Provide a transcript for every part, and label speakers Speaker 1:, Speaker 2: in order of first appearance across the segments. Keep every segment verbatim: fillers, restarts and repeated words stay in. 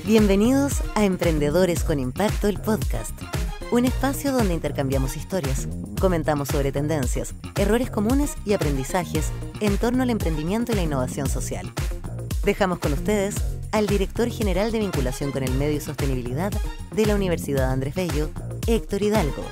Speaker 1: Bienvenidos a Emprendedores con Impacto, el podcast. Un espacio donde intercambiamos historias, comentamos sobre tendencias, errores comunes y aprendizajes en torno al emprendimiento y la innovación social. Dejamos con ustedes al director general de vinculación con el medio y sostenibilidad de la Universidad Andrés Bello, Héctor Hidalgo.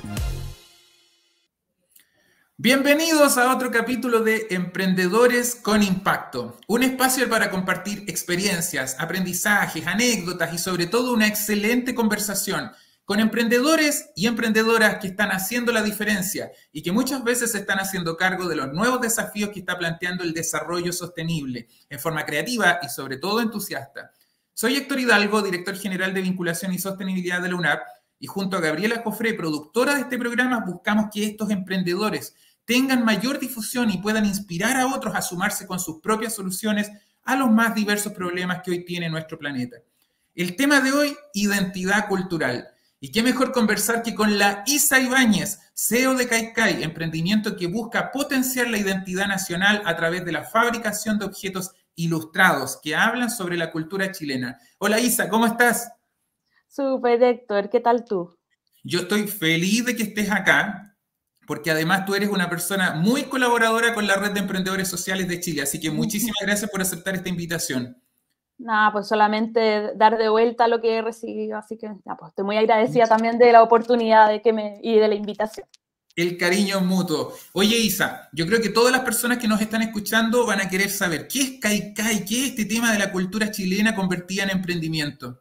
Speaker 2: Bienvenidos a otro capítulo de Emprendedores con Impacto, un espacio para compartir experiencias, aprendizajes, anécdotas y sobre todo una excelente conversación con emprendedores y emprendedoras que están haciendo la diferencia y que muchas veces se están haciendo cargo de los nuevos desafíos que está planteando el desarrollo sostenible en forma creativa y sobre todo entusiasta. Soy Héctor Hidalgo, director general de vinculación y sostenibilidad de la U N A P, y junto a Gabriela Cofré, productora de este programa, buscamos que estos emprendedores tengan mayor difusión y puedan inspirar a otros a sumarse con sus propias soluciones a los más diversos problemas que hoy tiene nuestro planeta. El tema de hoy, identidad cultural. Y qué mejor conversar que con la Isa Ibáñez, C E O de Kaikai, emprendimiento que busca potenciar la identidad nacional a través de la fabricación de objetos ilustrados que hablan sobre la cultura chilena. Hola Isa, ¿cómo estás?
Speaker 3: Súper, Héctor, ¿qué tal tú?
Speaker 2: Yo estoy feliz de que estés acá, porque además tú eres una persona muy colaboradora con la Red de Emprendedores Sociales de Chile, así que muchísimas gracias por aceptar esta invitación.
Speaker 3: Nada, pues solamente dar de vuelta lo que he recibido, así que ya, pues, estoy muy agradecida también de la oportunidad de que me, y de la invitación.
Speaker 2: El cariño mutuo. Oye, Isa, yo creo que todas las personas que nos están escuchando van a querer saber qué es Kaikai, qué es este tema de la cultura chilena convertida en emprendimiento.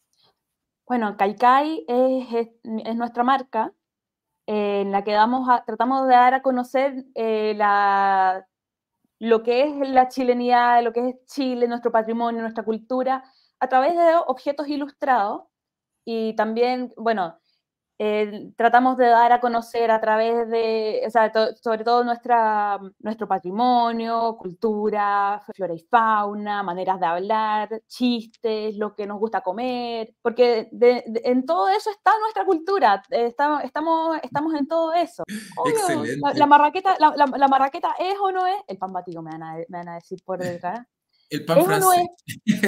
Speaker 3: Bueno, Kaikai es, es, es nuestra marca, eh, en la que damos a, tratamos de dar a conocer eh, la, lo que es la chilenidad, lo que es Chile, nuestro patrimonio, nuestra cultura, a través de objetos ilustrados. Y también, bueno, eh, tratamos de dar a conocer a través de, o sea, to, sobre todo nuestra, nuestro patrimonio, cultura, flora y fauna, maneras de hablar, chistes, lo que nos gusta comer, porque de, de, en todo eso está nuestra cultura, está, estamos, estamos en todo eso. Obvio,
Speaker 2: excelente.
Speaker 3: La, la, marraqueta, la, la, la marraqueta es o no es, el pan batido me van a, me van a decir por detrás.
Speaker 2: El pan
Speaker 3: ¿Es
Speaker 2: francés.
Speaker 3: O no es,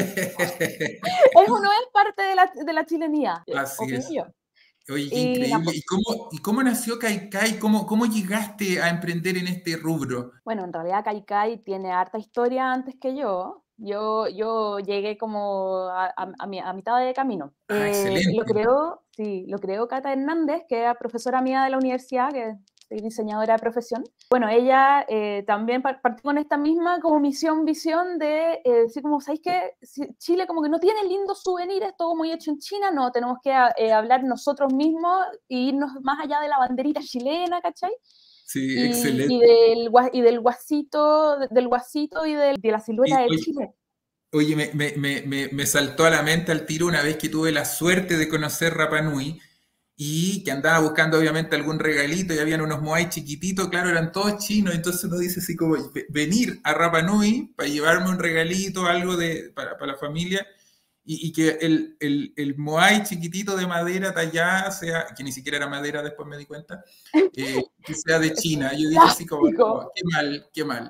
Speaker 3: ¿Es o no es parte de la, de la chilenía?
Speaker 2: Así es.
Speaker 3: Yo.
Speaker 2: Oye, qué increíble. ¿Y cómo, ¿Y cómo nació Kaikai? ¿Cómo, ¿Cómo llegaste a emprender en este rubro?
Speaker 3: Bueno, en realidad Kaikai tiene harta historia antes que yo. Yo, yo llegué como a, a, a, mi, a mitad de camino.
Speaker 2: Ah,
Speaker 3: eh,
Speaker 2: excelente.
Speaker 3: Lo creó, sí, lo creó Cata Hernández, que era profesora mía de la universidad, que soy diseñadora de profesión. Bueno, ella eh, también partió con esta misma como misión, visión de, eh, decir como, ¿sabéis qué? Chile como que no tiene lindos souvenirs, todo muy hecho en China, no, tenemos que eh, hablar nosotros mismos e irnos más allá de la banderita chilena, ¿cachai?
Speaker 2: Sí,
Speaker 3: y,
Speaker 2: excelente.
Speaker 3: Y del, y del guasito, del guasito y del, de la silueta y, de
Speaker 2: oye,
Speaker 3: Chile.
Speaker 2: Oye, me, me, me, me saltó a la mente al tiro una vez que tuve la suerte de conocer Rapa Nui y que andaba buscando obviamente algún regalito y habían unos moai chiquititos, claro, eran todos chinos, entonces uno dice así como venir a Rapa Nui para llevarme un regalito, algo de, para, para la familia y, y que el, el, el moai chiquitito de madera tallada sea, que ni siquiera era madera, después me di cuenta, eh, que sea de China. Yo dije así como, oh, qué mal, qué mal.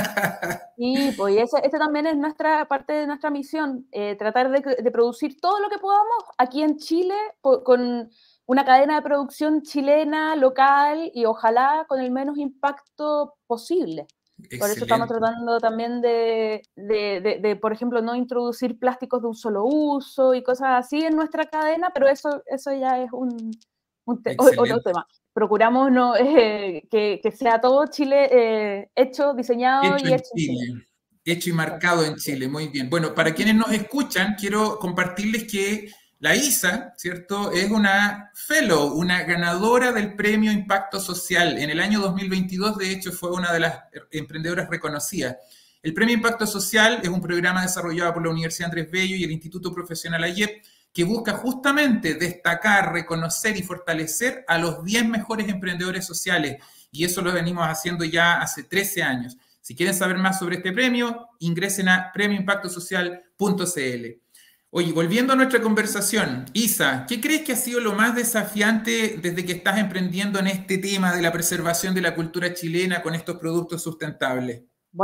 Speaker 3: Sí, pues esa, esa también es nuestra parte de nuestra misión, eh, tratar de, de producir todo lo que podamos aquí en Chile por, con una cadena de producción chilena, local y ojalá con el menos impacto posible. Excelente. Por eso estamos tratando también de, de, de, de, por ejemplo, no introducir plásticos de un solo uso y cosas así en nuestra cadena, pero eso, eso ya es un, un te otro tema. Procuramos no, eh, que, que sea todo Chile eh, hecho, diseñado
Speaker 2: hecho
Speaker 3: y
Speaker 2: en
Speaker 3: hecho
Speaker 2: Chile. en Chile. Hecho y marcado en Chile, muy bien. Bueno, para quienes nos escuchan, quiero compartirles que la Isa, ¿cierto?, es una fellow, una ganadora del Premio Impacto Social. En el año dos mil veintidós, de hecho, fue una de las emprendedoras reconocidas. El Premio Impacto Social es un programa desarrollado por la Universidad Andrés Bello y el Instituto Profesional A Y E P que busca justamente destacar, reconocer y fortalecer a los diez mejores emprendedores sociales. Y eso lo venimos haciendo ya hace trece años. Si quieren saber más sobre este premio, ingresen a premio impacto social punto c l. Oye, volviendo a nuestra conversación, Isa, ¿qué crees que ha sido lo más desafiante desde que estás emprendiendo en este tema de la preservación de la cultura chilena con estos productos sustentables?
Speaker 3: Bueno,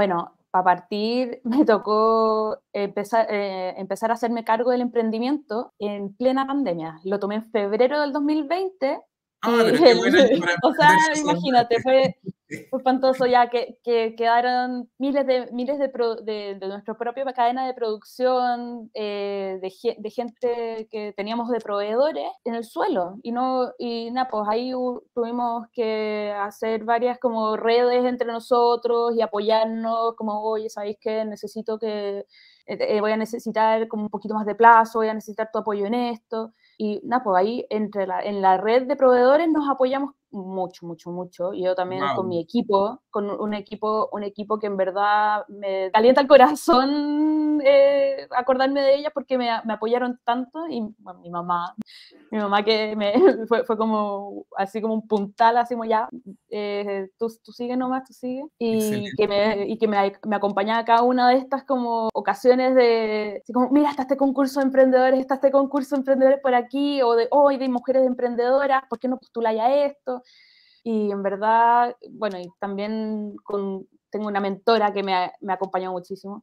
Speaker 3: para partir me tocó empezar, eh, empezar a hacerme cargo del emprendimiento en plena pandemia. Lo tomé en febrero del dos mil veinte.
Speaker 2: Ah,
Speaker 3: Y
Speaker 2: pero qué
Speaker 3: el,
Speaker 2: buen año para
Speaker 3: o sea,
Speaker 2: emprender
Speaker 3: imagínate,
Speaker 2: socialmente.
Speaker 3: fue, fue espantoso ya que, que quedaron miles de, miles de, pro, de, de nuestra propia cadena de producción, eh, de, de gente que teníamos de proveedores en el suelo. Y, no, y nada, pues ahí uh, tuvimos que hacer varias como redes entre nosotros y apoyarnos, como, oye, ¿sabéis qué? Necesito que, eh, voy a necesitar como un poquito más de plazo, voy a necesitar tu apoyo en esto. Y nada, pues ahí entre la, en la red de proveedores nos apoyamos mucho, mucho, mucho. Y yo también
Speaker 2: Wow.
Speaker 3: con mi equipo, con un equipo, un equipo que en verdad me calienta el corazón eh, acordarme de ellas porque me, me apoyaron tanto. Y bueno, mi mamá, mi mamá que me, fue, fue como así como un puntal, así como ya, eh, tú, tú sigue nomás, tú sigue. Y que, me, y que me, me acompañaba a cada una de estas como ocasiones de, así como, mira, está este concurso de emprendedores, está este concurso de emprendedores por aquí, o de hoy oh, de mujeres emprendedoras, ¿por qué no postuláis a esto? Y en verdad, bueno, y también con, tengo una mentora que me ha, me ha acompañado muchísimo.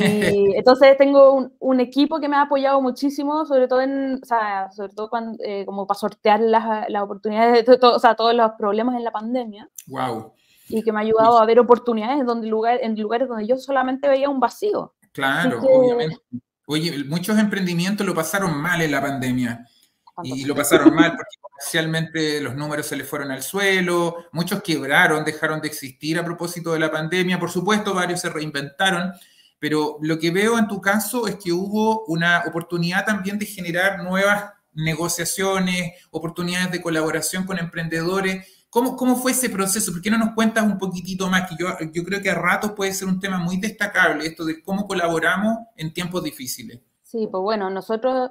Speaker 3: Y entonces tengo un, un equipo que me ha apoyado muchísimo, sobre todo en, o sea, sobre todo cuando, eh, como para sortear las, las oportunidades, de todo, o sea, todos los problemas en la pandemia.
Speaker 2: Wow.
Speaker 3: Y que me ha ayudado a ver oportunidades en, donde lugar, en lugares donde yo solamente veía un vacío.
Speaker 2: Claro,
Speaker 3: que,
Speaker 2: obviamente. Oye, muchos emprendimientos lo pasaron mal en la pandemia. Y lo pasaron mal porque comercialmente los números se les fueron al suelo, muchos quebraron, dejaron de existir a propósito de la pandemia. Por supuesto, varios se reinventaron, pero lo que veo en tu caso es que hubo una oportunidad también de generar nuevas negociaciones, oportunidades de colaboración con emprendedores. ¿Cómo, cómo fue ese proceso? ¿Por qué no nos cuentas un poquitito más? Que yo, yo creo que a ratos puede ser un tema muy destacable, esto de cómo colaboramos en tiempos difíciles.
Speaker 3: Sí, pues bueno, nosotros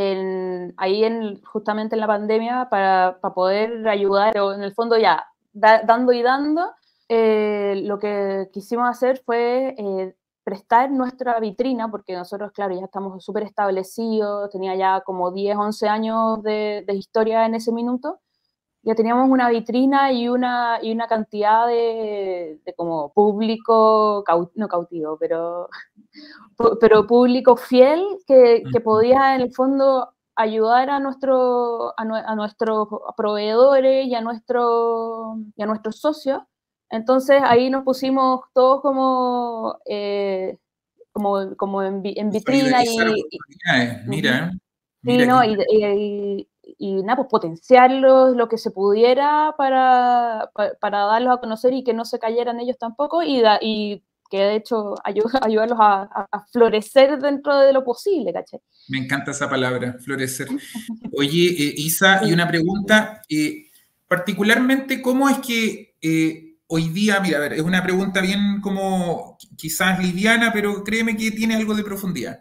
Speaker 3: en, ahí en, justamente en la pandemia para, para poder ayudar, o en el fondo ya, da, dando y dando, eh, lo que quisimos hacer fue eh, prestar nuestra vitrina, porque nosotros, claro, ya estamos súper establecidos, tenía ya como diez, once años de, de historia en ese minuto, ya teníamos una vitrina y una, y una cantidad de, de como público, cau, no cautivo, pero, pero público fiel que, que podía en el fondo ayudar a, nuestro, a, a nuestros proveedores y a, nuestro, y a nuestros socios. Entonces ahí nos pusimos todos como, eh, como, como en, en vitrina y, y,
Speaker 2: mira,
Speaker 3: uh-huh.
Speaker 2: mira
Speaker 3: sí, no, y, y, y nada, pues potenciarlos lo que se pudiera para, para, para darlos a conocer y que no se cayeran ellos tampoco y, da, y que de hecho ayuda, ayudarlos a, a, a florecer dentro de lo posible, ¿cachai?
Speaker 2: Me encanta esa palabra, florecer. Oye, eh, Isa, sí. Y una pregunta, eh, particularmente, ¿cómo es que eh, hoy día, mira, a ver, es una pregunta bien como quizás liviana, pero créeme que tiene algo de profundidad.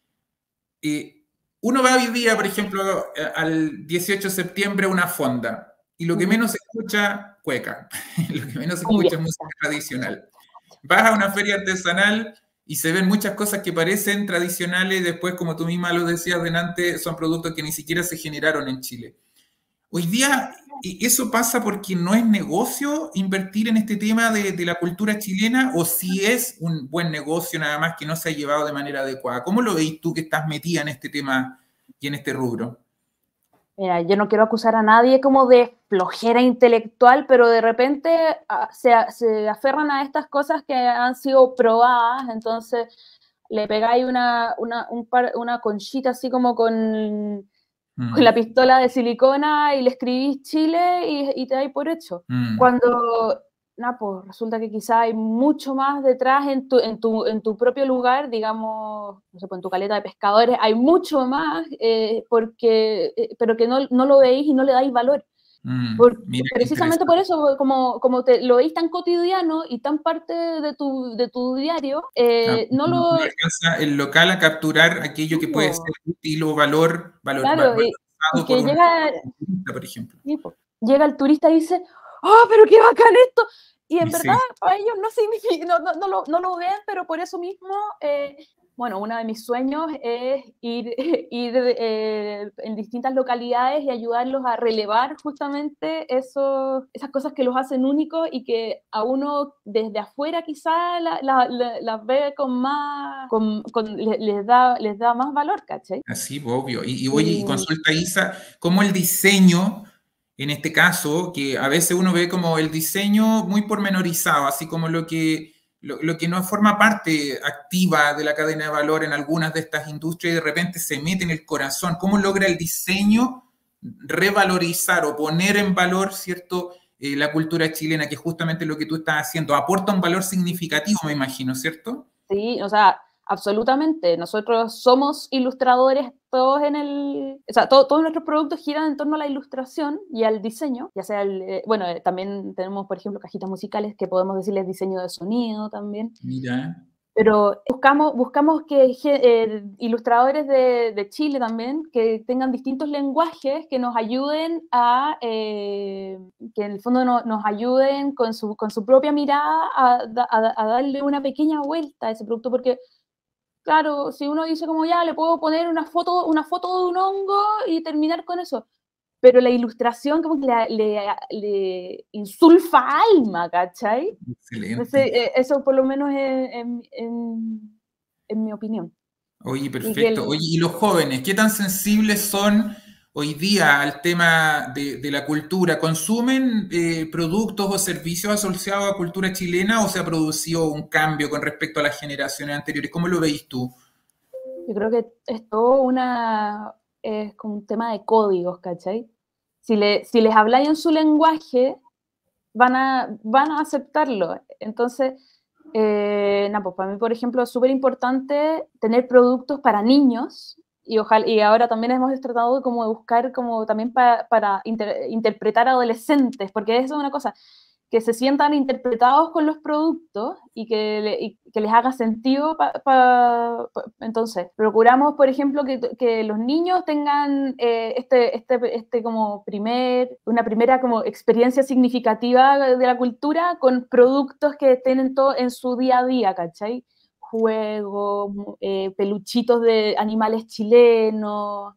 Speaker 2: Eh, Uno va hoy día, por ejemplo, al dieciocho de septiembre a una fonda y lo que menos se escucha, cueca. Lo que menos se escucha es música tradicional. Vas a una feria artesanal y se ven muchas cosas que parecen tradicionales y después, como tú misma lo decías delante, son productos que ni siquiera se generaron en Chile. Hoy día eso pasa porque no es negocio invertir en este tema de, de la cultura chilena o si es un buen negocio nada más que no se ha llevado de manera adecuada. ¿Cómo lo veis tú que estás metida en este tema y en este rubro?
Speaker 3: Mira, yo no quiero acusar a nadie como de flojera intelectual, pero de repente se, se aferran a estas cosas que han sido probadas, entonces le pegáis una, una, un par, una conchita así como con... Mm. con la pistola de silicona y le escribís Chile y, y te dais por hecho. Mm. Cuando, nah, pues resulta que quizá hay mucho más detrás en tu, en tu, en tu propio lugar, digamos, no sé, pues en tu caleta de pescadores, hay mucho más, eh, porque, eh, pero que no, no lo veis y no le dais valor. Mm, por, precisamente por eso, como, como te, lo veis tan cotidiano y tan parte de tu, de tu diario, eh, no, no lo...
Speaker 2: No alcanza el local a capturar aquello que puede ser útil o valor, valor
Speaker 3: claro,
Speaker 2: valor,
Speaker 3: y, y que
Speaker 2: por
Speaker 3: llega,
Speaker 2: turista, por ejemplo.
Speaker 3: Sí, pues, llega el turista y dice, ¡oh, pero qué bacán esto! Y en sí. verdad, para ellos no significa, no, no, no, lo, no lo ven, pero por eso mismo... Eh, Bueno, uno de mis sueños es ir, ir eh, en distintas localidades y ayudarlos a relevar justamente eso, esas cosas que los hacen únicos y que a uno desde afuera quizás las la, la, la ve con más, con, con, les, les, da, les da más valor, ¿cachai?
Speaker 2: Así, obvio. Y, y oye, y consulta, Isa, ¿cómo el diseño, en este caso, que a veces uno ve como el diseño muy pormenorizado, así como lo que... Lo, lo que no forma parte activa de la cadena de valor en algunas de estas industrias y de repente se mete en el corazón? ¿Cómo logra el diseño revalorizar o poner en valor, ¿cierto?, eh, la cultura chilena, que es justamente lo que tú estás haciendo? Aporta un valor significativo, me imagino, ¿cierto?
Speaker 3: Sí, o sea, absolutamente. Nosotros somos ilustradores todos en el... O sea, todo, todos nuestros productos giran en torno a la ilustración y al diseño, ya sea el... Eh, bueno, eh, también tenemos, por ejemplo, cajitas musicales que podemos decirles diseño de sonido también.
Speaker 2: Mira.
Speaker 3: Pero buscamos, buscamos que eh, ilustradores de, de Chile también, que tengan distintos lenguajes que nos ayuden a, eh, que en el fondo no, nos ayuden con su, con su propia mirada a, a, a darle una pequeña vuelta a ese producto, porque claro, si uno dice como ya, le puedo poner una foto, una foto de un hongo y terminar con eso, pero la ilustración como que le, le, le insulfa alma, ¿cachai?
Speaker 2: Excelente.
Speaker 3: Entonces, eso por lo menos es en, en, en mi opinión.
Speaker 2: Oye, perfecto. El... Oye, ¿y los jóvenes, qué tan sensibles son hoy día al tema de, de la cultura? ¿Consumen eh, productos o servicios asociados a cultura chilena o se ha producido un cambio con respecto a las generaciones anteriores? ¿Cómo lo veis tú?
Speaker 3: Yo creo que es todo una, es como un tema de códigos, ¿cachai? Si, le, si les habláis en su lenguaje, van a, van a aceptarlo. Entonces, eh, nah, pues para mí, por ejemplo, es súper importante tener productos para niños y, ojalá, y ahora también hemos tratado de, como de buscar como también para, para inter, interpretar adolescentes, porque eso es una cosa, que se sientan interpretados con los productos y que, le, y que les haga sentido. Pa, pa, pa, entonces, procuramos, por ejemplo, que, que los niños tengan eh, este, este, este como primer, una primera como experiencia significativa de la cultura con productos que estén en, todo, en su día a día, ¿cachai? Juegos, eh, peluchitos de animales chilenos,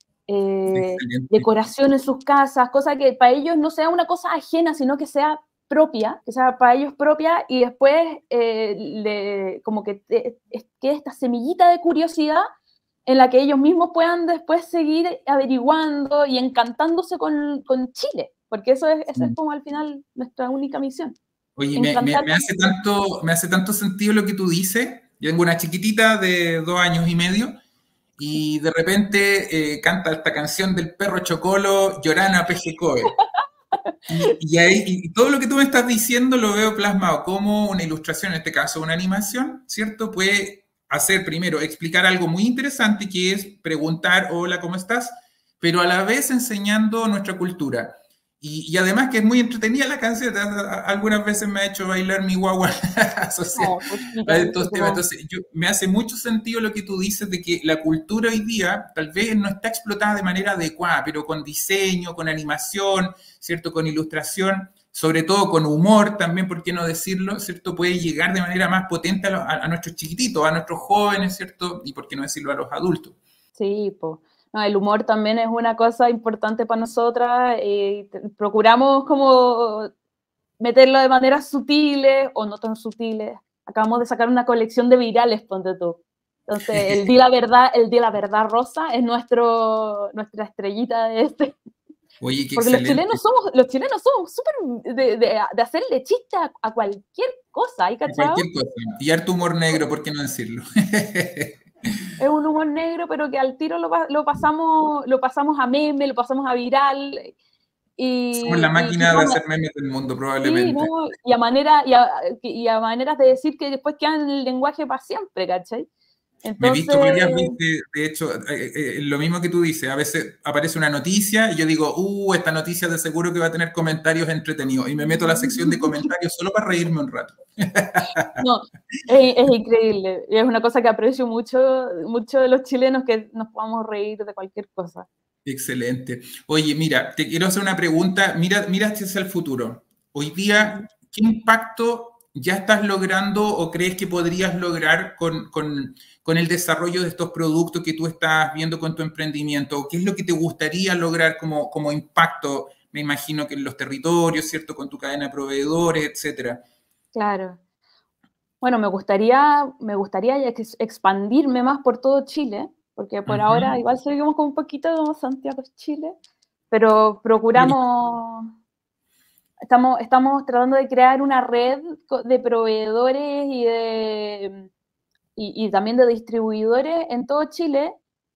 Speaker 3: eh, decoración en sus casas, cosa que para ellos no sea una cosa ajena, sino que sea propia, que sea para ellos propia, y después eh, le, como que te, es, que esta semillita de curiosidad en la que ellos mismos puedan después seguir averiguando y encantándose con, con Chile, porque eso es, eso es como al final nuestra única misión.
Speaker 2: Oye, me, me, me, hace tanto, me hace tanto sentido lo que tú dices. Yo tengo una chiquitita de dos años y medio y de repente eh, canta esta canción del perro Chocolo, Llorana Pejecoe. Y, y, ahí, y todo lo que tú me estás diciendo lo veo plasmado como una ilustración, en este caso una animación, ¿cierto? Puede hacer primero, explicar algo muy interesante que es preguntar, hola, ¿cómo estás? Pero a la vez enseñando nuestra cultura. Y, y además que es muy entretenida la canción, algunas veces me ha hecho bailar mi guagua asociada oh, a estos temas. Entonces, yo, me hace mucho sentido lo que tú dices de que la cultura hoy día tal vez no está explotada de manera adecuada, pero con diseño, con animación, ¿cierto? Con ilustración, sobre todo con humor también, ¿por qué no decirlo? ¿Cierto? Puede llegar de manera más potente a, lo, a, a nuestros chiquititos, a nuestros jóvenes, ¿cierto? Y por qué no decirlo a los adultos.
Speaker 3: Sí, pues. No, el humor también es una cosa importante para nosotras y procuramos como meterlo de maneras sutiles o no tan sutiles. Acabamos de sacar una colección de virales, ponte tú. Entonces, el Di la Verdad, el Di la Verdad Rosa es nuestro, nuestra estrellita de este.
Speaker 2: Oye, qué
Speaker 3: Porque
Speaker 2: excelente.
Speaker 3: los chilenos somos, los chilenos somos súper de, de, de hacerle chiste a, a cualquier cosa, ¿hay cachado?
Speaker 2: Cualquier cosa. Y harto humor negro, ¿por qué no decirlo?
Speaker 3: Es un humor negro, pero que al tiro lo, lo, pasamos, lo pasamos a meme, lo pasamos a viral. Y,
Speaker 2: somos la máquina y, y, de hacer memes del mundo, probablemente.
Speaker 3: Sí, ¿no? y, a manera, y, a, y a maneras de decir que después quedan en el lenguaje para siempre, ¿cachai?
Speaker 2: Entonces, me he visto varias veces, de hecho, eh, eh, lo mismo que tú dices, a veces aparece una noticia y yo digo, uh, esta noticia de seguro que va a tener comentarios entretenidos, y me meto a la sección de comentarios solo para reírme un rato.
Speaker 3: No, es, es increíble, y es una cosa que aprecio mucho, mucho de los chilenos, que nos podamos reír de cualquier cosa.
Speaker 2: Excelente. Oye, mira, te quiero hacer una pregunta, mira, mira hacia el futuro. Hoy día, ¿qué impacto ya estás logrando o crees que podrías lograr con, con, con el desarrollo de estos productos que tú estás viendo con tu emprendimiento? ¿Qué es lo que te gustaría lograr como, como impacto? Me imagino que en los territorios, ¿cierto? Con tu cadena de proveedores, etcétera.
Speaker 3: Claro. Bueno, me gustaría, me gustaría ex- expandirme más por todo Chile, porque por ahora
Speaker 2: Uh-huh.
Speaker 3: igual seguimos con un poquito como Santiago, Chile, pero procuramos, estamos, estamos tratando de crear una red de proveedores y, de, y, y también de distribuidores en todo Chile.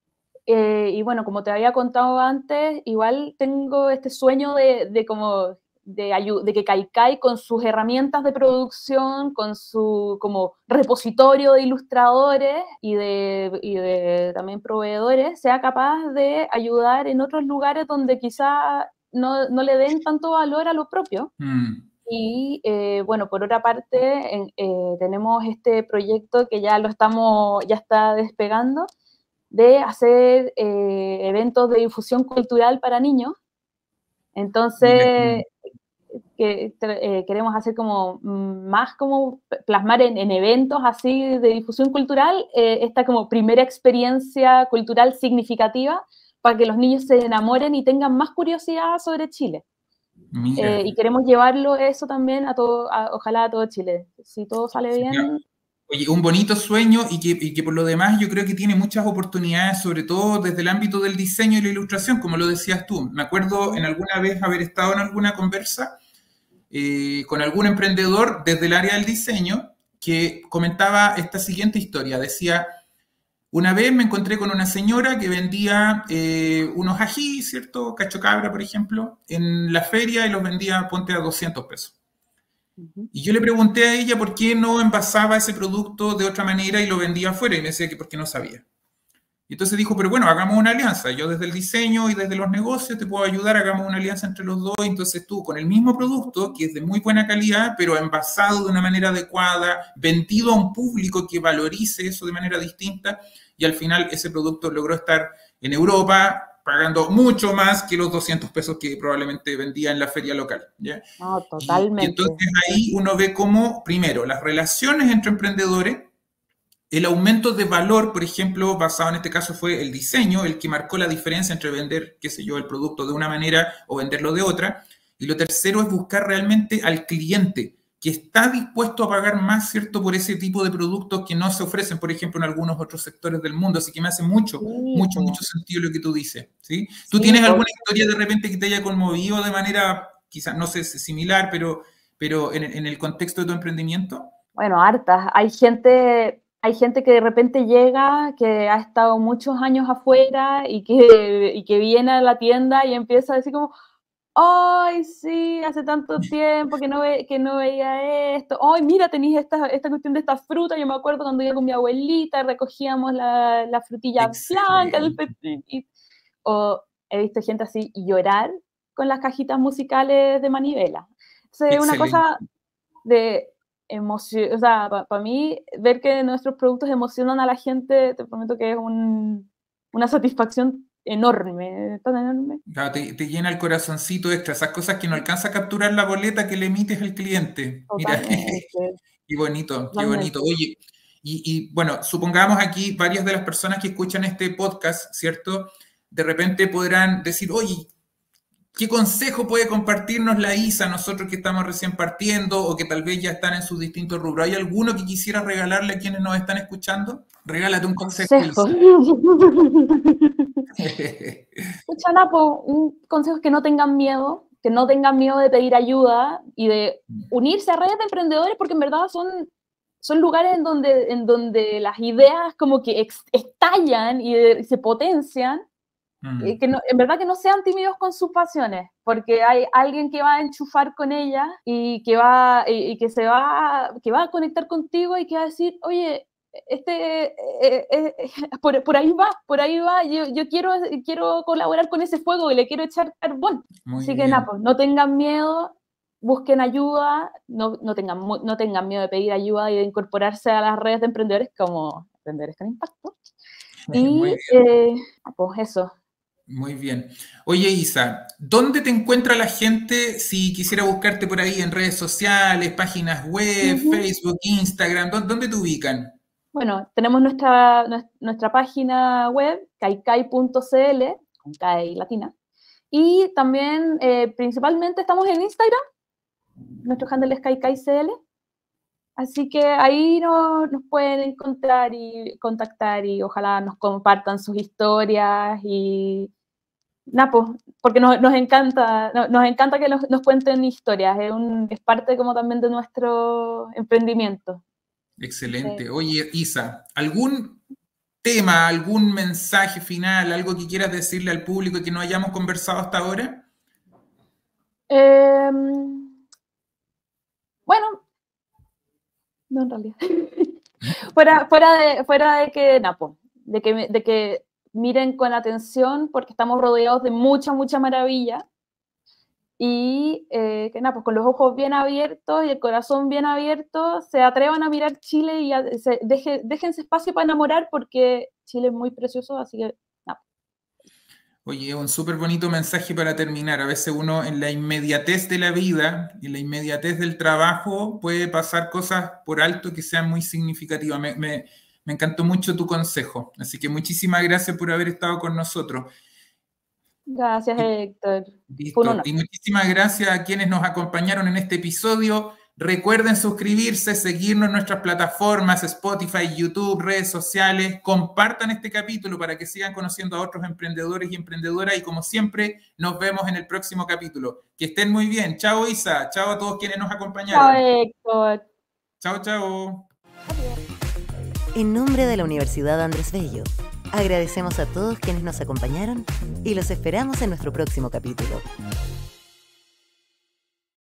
Speaker 3: Eh, y bueno, como te había contado antes, igual tengo este sueño de, de como de, de que Kaikai con sus herramientas de producción, con su como repositorio de ilustradores y de, y de también proveedores, sea capaz de ayudar en otros lugares donde quizá no, no le den tanto valor a lo propio.
Speaker 2: Mm.
Speaker 3: Y eh, bueno, por otra parte, en, eh, tenemos este proyecto que ya lo estamos, ya está despegando, de hacer eh, eventos de difusión cultural para niños.
Speaker 2: Mira,
Speaker 3: Entonces, que, eh, queremos hacer como más como plasmar en, en eventos así de difusión cultural eh, esta como primera experiencia cultural significativa para que los niños se enamoren y tengan más curiosidad sobre Chile.
Speaker 2: mira.
Speaker 3: Eh, y queremos llevarlo eso también a todo, a, ojalá a todo Chile. Si todo sale bien.
Speaker 2: Oye, un bonito sueño y que, y que por lo demás yo creo que tiene muchas oportunidades, sobre todo desde el ámbito del diseño y la ilustración, como lo decías tú. Me acuerdo en alguna vez haber estado en alguna conversa eh, con algún emprendedor desde el área del diseño que comentaba esta siguiente historia. Decía, una vez me encontré con una señora que vendía eh, unos ají, ¿cierto? Cacho cabra, por ejemplo, en la feria y los vendía, ponte a doscientos pesos. Y yo le pregunté a ella por qué no envasaba ese producto de otra manera y lo vendía afuera, y me decía que porque no sabía. Y entonces dijo, pero bueno, hagamos una alianza. Yo desde el diseño y desde los negocios te puedo ayudar, hagamos una alianza entre los dos. Y entonces tú, con el mismo producto, que es de muy buena calidad, pero envasado de una manera adecuada, vendido a un público que valorice eso de manera distinta, y al final ese producto logró estar en Europa pagando mucho más que los doscientos pesos que probablemente vendía en la feria local. ¿Ya?
Speaker 3: No,
Speaker 2: Y, y
Speaker 3: totalmente.
Speaker 2: entonces ahí uno ve cómo, primero, las relaciones entre emprendedores, el aumento de valor, por ejemplo, basado en este caso fue el diseño, el que marcó la diferencia entre vender, qué sé yo, el producto de una manera o venderlo de otra. Y lo tercero es buscar realmente al cliente que está dispuesto a pagar más, ¿cierto?, por ese tipo de productos que no se ofrecen, por ejemplo, en algunos otros sectores del mundo. Así que me hace mucho,
Speaker 3: Sí,
Speaker 2: mucho,
Speaker 3: po.
Speaker 2: mucho sentido lo que tú dices, ¿sí? ¿Tú
Speaker 3: Sí,
Speaker 2: tienes
Speaker 3: po.
Speaker 2: alguna historia de repente que te haya conmovido de manera, quizás, no sé, similar, pero, pero en, en el contexto de tu emprendimiento?
Speaker 3: Bueno, hartas. Hay gente, hay gente que de repente llega, que ha estado muchos años afuera y que, y que viene a la tienda y empieza a decir como, ay, sí, hace tanto tiempo que no, ve, que no veía esto. Ay, mira, tenéis esta, esta cuestión de esta fruta. Yo me acuerdo cuando iba con mi abuelita, recogíamos la, la frutilla blanca del
Speaker 2: Excelente.
Speaker 3: pepino. O he visto gente así llorar con las cajitas musicales de manivela. Es una
Speaker 2: Excelente.
Speaker 3: cosa de emoción, o sea, para pa mí, ver que nuestros productos emocionan a la gente, te prometo que es un, una satisfacción enorme, tan enorme.
Speaker 2: Claro, te, te llena el corazoncito extra, esas cosas que no alcanza a capturar la boleta que le emites al cliente. Mira,
Speaker 3: Totalmente,
Speaker 2: qué bonito, qué bonito.
Speaker 3: totalmente.
Speaker 2: Oye, y, y, bueno, supongamos aquí varias de las personas que escuchan este podcast, ¿cierto? De repente podrán decir, oye, ¿qué consejo puede compartirnos la Isa, nosotros que estamos recién partiendo o que tal vez ya están en sus distintos rubros? ¿Hay alguno que quisiera regalarle a quienes nos están escuchando? Regálate un consejo,
Speaker 3: Consejo.
Speaker 2: Isa.
Speaker 3: Escucha, Napo, un consejo es que no tengan miedo, que no tengan miedo de pedir ayuda y de unirse a redes de emprendedores, porque en verdad son, son lugares en donde, en donde las ideas como que ex, estallan y, de, y se potencian.
Speaker 2: Mm.
Speaker 3: Que no, en verdad que no sean tímidos con sus pasiones, porque hay alguien que va a enchufar con ella y que va, y, y que se va, que va a conectar contigo y que va a decir, oye, este, eh, eh, eh, por, por ahí va, por ahí va, yo, yo quiero, quiero colaborar con ese fuego y le quiero echar carbón.
Speaker 2: Muy
Speaker 3: Así que nada,
Speaker 2: bien.
Speaker 3: pues, no tengan miedo, busquen ayuda, no, no, tengan, no tengan miedo de pedir ayuda y de incorporarse a las redes de emprendedores como Emprendedores con Impacto.
Speaker 2: Muy
Speaker 3: Y
Speaker 2: bien.
Speaker 3: eh, pues eso.
Speaker 2: Muy bien. Oye, Isa, ¿dónde te encuentra la gente si quisiera buscarte por ahí en redes sociales, páginas web,
Speaker 3: Ujú.
Speaker 2: Facebook, Instagram? ¿Dó- ¿Dónde te ubican?
Speaker 3: Bueno, tenemos nuestra, nues- nuestra página web, kaikai punto cl, con K y latina, y también eh, principalmente estamos en Instagram, nuestro handle es kaikai.cl, así que ahí no- nos pueden encontrar y contactar y ojalá nos compartan sus historias y nada, pues, porque nos, nos encanta, no- nos encanta que nos, nos cuenten historias, es, un, es parte como también de nuestro emprendimiento. Sí.
Speaker 2: Excelente. Oye, Isa, ¿algún tema, algún mensaje final, algo que quieras decirle al público que no hayamos conversado hasta ahora?
Speaker 3: Eh, bueno, no en realidad. fuera, fuera, de, fuera de que, Napo, de que, de que miren con atención porque estamos rodeados de mucha, mucha maravilla y eh, que nada, pues con los ojos bien abiertos y el corazón bien abierto, se atrevan a mirar Chile y a, se, deje, déjense espacio para enamorar porque Chile es muy precioso, así que nada.
Speaker 2: Oye, un súper bonito mensaje para terminar. A veces uno en la inmediatez de la vida, en la inmediatez del trabajo, puede pasar cosas por alto que sean muy significativas. Me, me, me encantó mucho tu consejo. Así que muchísimas gracias por haber estado con nosotros.
Speaker 3: Gracias,
Speaker 2: Y,
Speaker 3: Héctor. Fue un
Speaker 2: listo.
Speaker 3: honor.
Speaker 2: Y muchísimas gracias a quienes nos acompañaron en este episodio. Recuerden suscribirse, seguirnos en nuestras plataformas, Spotify, YouTube, redes sociales. Compartan este capítulo para que sigan conociendo a otros emprendedores y emprendedoras. Y como siempre, nos vemos en el próximo capítulo. Que estén muy bien. Chao, Isa. Chao a todos quienes nos
Speaker 3: Chao,
Speaker 2: acompañaron.
Speaker 3: Héctor.
Speaker 2: Chao, chao.
Speaker 1: En nombre de la Universidad Andrés Bello, agradecemos a todos quienes nos acompañaron y los esperamos en nuestro próximo capítulo.